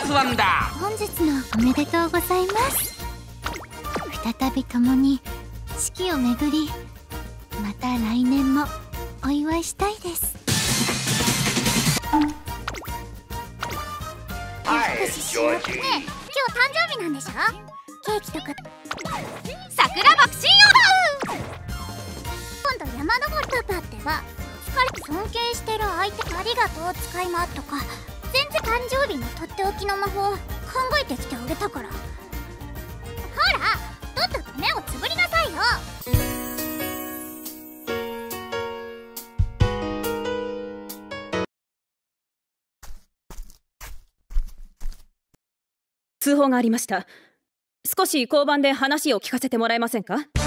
案だ。 本日のおめでとうございます。再び共に四季を巡り、また来年もお祝いしたいです。 ねえ、今日誕生日なんでしょ？ケーキとか桜爆心王だ。今度山登りパパっては疲れ尊敬してる相手ありがとう使い回とか全然誕生日のとっておきの魔法考えてきてあげたから、ほらとっとと目をつぶりなさいよ。 通報がありました。少し交番で話を聞かせてもらえませんか？